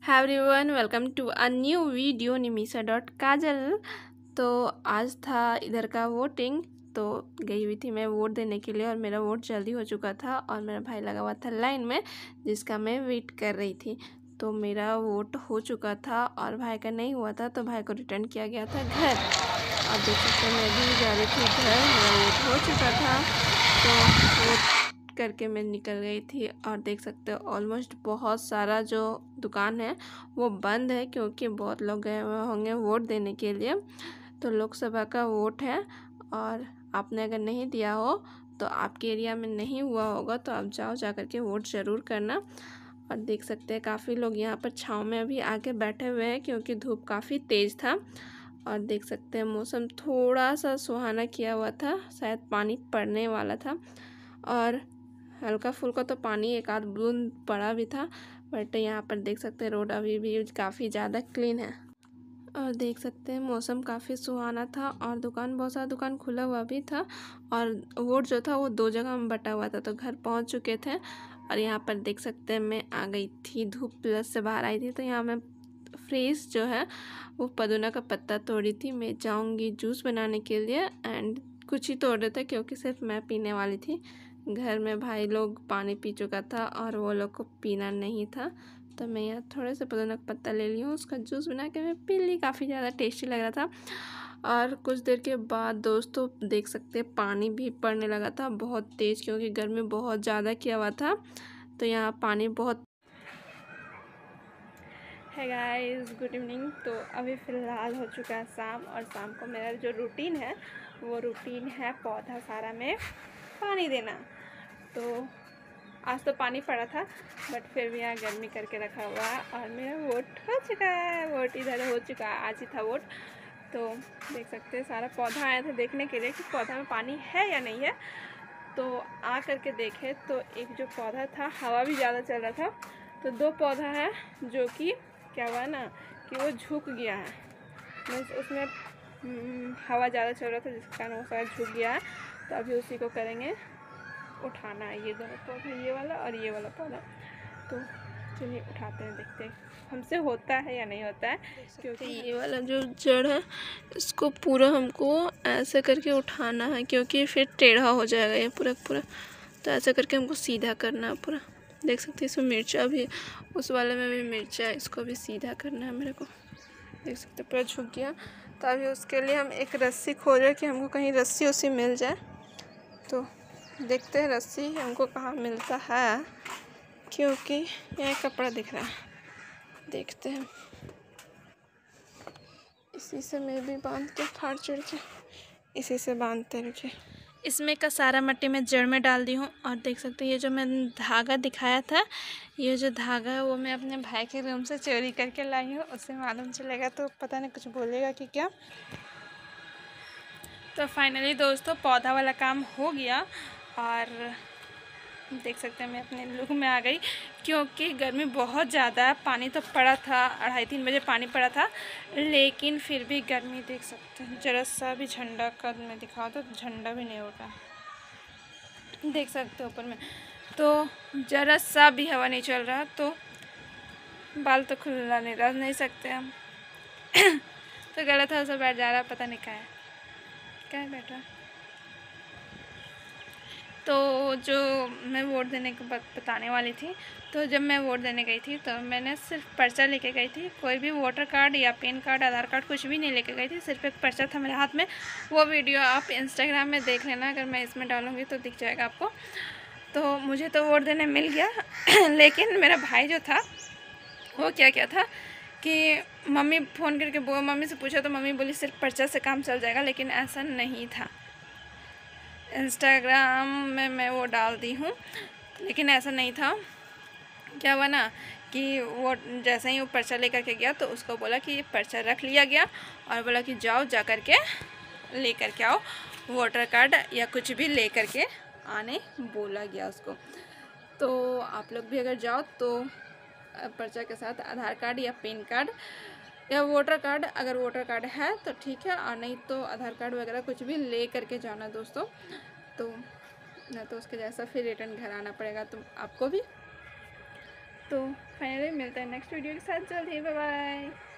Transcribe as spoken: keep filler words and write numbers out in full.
Hi everyone, welcome to a new video Nimisha dot Kajal. तो आज था इधर का वोटिंग, तो गई हुई थी मैं वोट देने के लिए और मेरा वोट जल्दी हो चुका था और मेरा भाई लगा हुआ था लाइन में जिसका मैं वेट कर रही थी। तो मेरा वोट हो चुका था और भाई का नहीं हुआ था, तो भाई को रिटर्न किया गया था घर। अब देख सकते हैं मैं भी जा रही थी घर, मेरा वोट हो चुका था तो वोट करके मैं निकल गई थी। और देख सकते हो ऑलमोस्ट बहुत सारा जो दुकान है वो बंद है क्योंकि बहुत लोग गए हुए होंगे वोट देने के लिए। तो लोकसभा का वोट है और आपने अगर नहीं दिया हो तो आपके एरिया में नहीं हुआ होगा तो आप जाओ जा कर के वोट ज़रूर करना। और देख सकते हैं काफ़ी लोग यहाँ पर छाँव में अभी आके बैठे हुए हैं क्योंकि धूप काफ़ी तेज़ था। और देख सकते हैं मौसम थोड़ा सा सुहाना किया हुआ था, शायद पानी पड़ने वाला था और हल्का फुल्का तो पानी एक आध बूंद पड़ा भी था। बट यहाँ पर देख सकते हैं रोड अभी भी काफ़ी ज़्यादा क्लीन है और देख सकते हैं मौसम काफ़ी सुहाना था और दुकान बहुत सारा दुकान खुला हुआ भी था। और वोट जो था वो दो जगह में बटा हुआ था, तो घर पहुँच चुके थे। और यहाँ पर देख सकते हैं मैं आ गई थी, धूप प्लस से बाहर आई थी, तो यहाँ मैं फ्रेश जो है वो पुदीना का पत्ता तोड़ी थी। मैं जाऊँगी जूस बनाने के लिए एंड कुछ ही तोड़ रहे थे क्योंकि सिर्फ मैं पीने वाली थी। घर में भाई लोग पानी पी चुका था और वो लोग को पीना नहीं था, तो मैं यहाँ थोड़े से पुदीना का पत्ता ले ली हूँ, उसका जूस बना के मैं पी ली। काफ़ी ज़्यादा टेस्टी लग रहा था। और कुछ देर के बाद दोस्तों देख सकते हैं पानी भी पड़ने लगा था बहुत तेज़ क्योंकि गर्मी बहुत ज़्यादा किया हुआ था, तो यहाँ पानी बहुत। है गाइस, गुड इवनिंग। तो अभी फ़िलहाल हो चुका है शाम और शाम को मेरा जो रूटीन है वो रूटीन है पौधा सारा में पानी देना। तो आज तो पानी पड़ा था बट फिर भी यहाँ गर्मी करके रखा हुआ है और मेरा वोट हो चुका है। वोट इधर हो चुका है, आज ही था वोट। तो देख सकते हैं सारा पौधा आया था देखने के लिए कि पौधा में पानी है या नहीं है। तो आ करके देखे तो एक जो पौधा था हवा भी ज़्यादा चल रहा था, तो दो पौधा है जो कि क्या हुआ ना कि वो झुक गया है, मीन्स उसमें हवा ज़्यादा चल रहा था जिसके कारण वो शायद झुक गया है। तो अभी उसी को करेंगे उठाना है, ये दोनों पौधे, ये वाला और ये वाला पौधा। तो चलिए उठाते हैं, देखते हैं हमसे होता है या नहीं होता है। क्योंकि ये वाला जो जड़ है इसको पूरा हमको ऐसे करके उठाना है क्योंकि फिर टेढ़ा हो जाएगा ये पूरा पूरा। तो ऐसा करके हमको सीधा करना है पूरा। देख सकते हैं इसमें मिर्चा भी, उस वाले में भी मिर्चा है, इसको भी सीधा करना है मेरे को। देख सकते पूरा झुक गया। तो अभी उसके लिए हम एक रस्सी खोज रहे कि हमको कहीं रस्सी उसी मिल जाए। तो देखते हैं रस्सी हमको कहाँ मिलता है क्योंकि यहाँ कपड़ा दिख रहा है, देखते हैं। इसी से मैं भी बांध के फाड़ चढ़ के इसी से बांधते रखे। इसमें का सारा मट्टी में जड़ में डाल दी हूँ और देख सकते हैं ये जो मैं धागा दिखाया था, ये जो धागा है वो मैं अपने भाई के रूम से चोरी करके लाई हूँ। उससे मालूम चलेगा तो पता नहीं कुछ बोलेगा कि क्या। तो फाइनली दोस्तों पौधा वाला काम हो गया और देख सकते हैं मैं अपने लुक में आ गई क्योंकि गर्मी बहुत ज़्यादा है। पानी तो पड़ा था, अढ़ाई तीन बजे पानी पड़ा था, लेकिन फिर भी गर्मी देख सकते हैं। जरा सा भी झंडा का मैं दिखाऊँ तो झंडा भी नहीं उठा, देख सकते हो ऊपर में, तो जरा सा भी हवा नहीं चल रहा। तो बाल तो खुला नहीं रह नहीं सकते हम। तो गलत है उसे बैठ जा रहा, पता नहीं क्या है क्या है बैठा। तो जो मैं वोट देने के बाद बताने वाली थी, तो जब मैं वोट देने गई थी तो मैंने सिर्फ पर्चा लेके गई थी, कोई भी वोटर कार्ड या पैन कार्ड आधार कार्ड कुछ भी नहीं लेके गई थी, सिर्फ एक पर्चा था मेरे हाथ में। वो वीडियो आप इंस्टाग्राम में देख लेना, अगर मैं इसमें डालूँगी तो दिख जाएगा आपको। तो मुझे तो वोट देने मिल गया लेकिन मेरा भाई जो था वो क्या क्या था कि मम्मी फ़ोन करके वो मम्मी से पूछा तो मम्मी बोली सिर्फ पर्चा से काम चल जाएगा, लेकिन ऐसा नहीं था। इंस्टाग्राम में मैं वो डाल दी हूँ लेकिन ऐसा नहीं था। क्या हुआ ना कि वो जैसे ही वो पर्चा लेकर के गया तो उसको बोला कि पर्चा रख लिया गया और बोला कि जाओ जा कर के ले कर के आओ वोटर कार्ड या कुछ भी ले कर के आने बोला गया उसको। तो आप लोग भी अगर जाओ तो पर्चा के साथ आधार कार्ड या पैन कार्ड या वोटर कार्ड, अगर वोटर कार्ड है तो ठीक है और नहीं तो आधार कार्ड वगैरह कुछ भी ले करके जाना दोस्तों। तो ना तो उसके जैसा फिर रिटर्न घर आना पड़ेगा तो आपको भी। तो फाइनली मिलते हैं नेक्स्ट वीडियो के साथ जल्द ही। Bye bye.